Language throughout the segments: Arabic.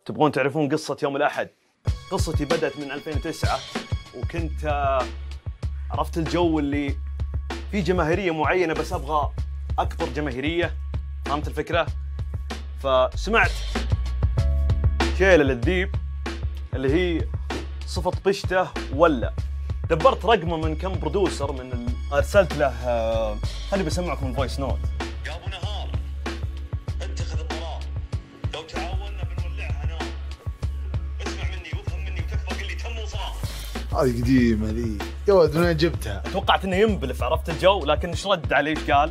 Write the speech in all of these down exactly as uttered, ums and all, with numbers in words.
تبغون تعرفون قصة يوم الأحد؟ قصتي بدأت من ألفين وتسعة، وكنت عرفت الجو اللي في جماهيرية معينة بس أبغى أكبر جماهيرية، فهمت الفكرة؟ فسمعت شيلة للذيب اللي هي صفة بشته ولا دبرت رقمه من كم برودوسر من ال... أرسلت له خلي بسمعكم الفويس نوت. يا ابو نهار اتخذ القرار، لو تعاوننا بنولعها نار. اسمع مني وافهم مني وتكفى قل لي تم وصار. هذه قديمة ذي يا ولد، وين جبتها؟ توقعت انه ينبلف، عرفت الجو، لكن ايش رد عليه؟ ايش قال؟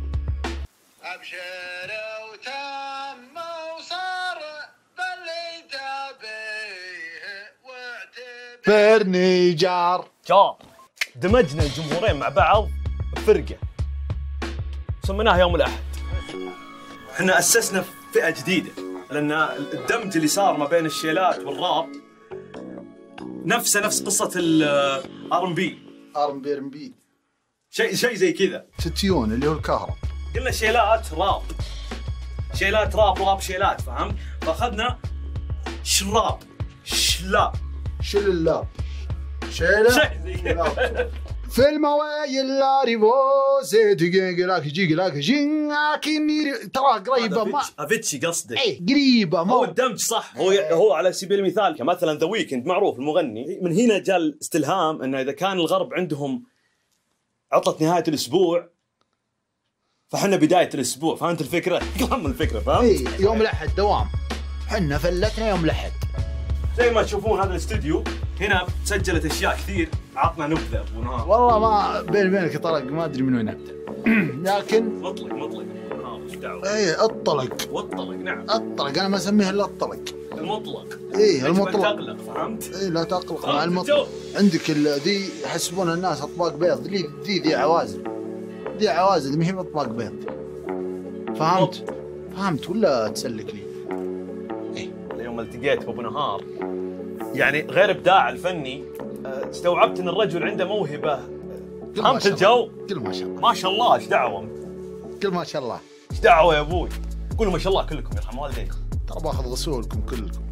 ابشر وتم وصار باللي تبيه واعتبر برني جار جار. دمجنا الجمهورين مع بعض بفرقة سميناها يوم الأحد. احنا أسسنا فئة جديدة لأن الدمج اللي صار ما بين الشيلات والراب نفسه نفس قصة الار ام بي ار ام بي ار ام بي شيء شيء زي كذا. ستيون اللي هو الكهرب. قلنا شيلات راب شيلات راب راب شيلات، فهمت؟ فأخذنا شراب شلا شل اللاب شيلة شيء زي كذا. في المواي لا ريفوزي تجي لك جي لك جيناكيني ترى قريبة ما افيتشي قصدك؟ اي قريبة ما هو الدمج صح. هو هو على سبيل المثال كمثلا ذا ويكند معروف المغني، من هنا جاء الاستلهام انه اذا كان الغرب عندهم عطلة نهاية الاسبوع فحنا بداية الاسبوع، فهمت الفكرة؟ كلام الفكرة، فهمت؟ اي يوم الاحد دوام، حنا فلتنا يوم الاحد. زي ما تشوفون هذا الاستوديو هنا سجلت اشياء كثير، عطنا نبذة ابو نهار. والله ما بيني وبينك طلق ما ادري من وين ابدا. لكن مطلق مطلق ابو نهار، ايش دعوة؟ اي الطلق والطلق، نعم الطلق انا ما اسميها الا الطلق. المطلق. ايه المطلق. تقلق، فهمت؟ ايه لا تقلق مع المطلق. عندك ذي يحسبون الناس اطباق بيض، ذي ذي ذي عوازل، ذي عوازل ما هي اطباق بيض، فهمت؟ فهمت ولا تسلك لي؟ ايه اليوم التقيت بابو نهار، يعني غير ابداع الفني استوعبت ان الرجل عنده موهبه، فهمت الجو؟ قل ما شاء الله. ما شاء الله، ايش دعوه؟ قل ما شاء الله. ايش دعوه يا ابوي؟ قولوا ما شاء الله كلكم يرحم والديكم. ترى باخذ غسولكم كلكم.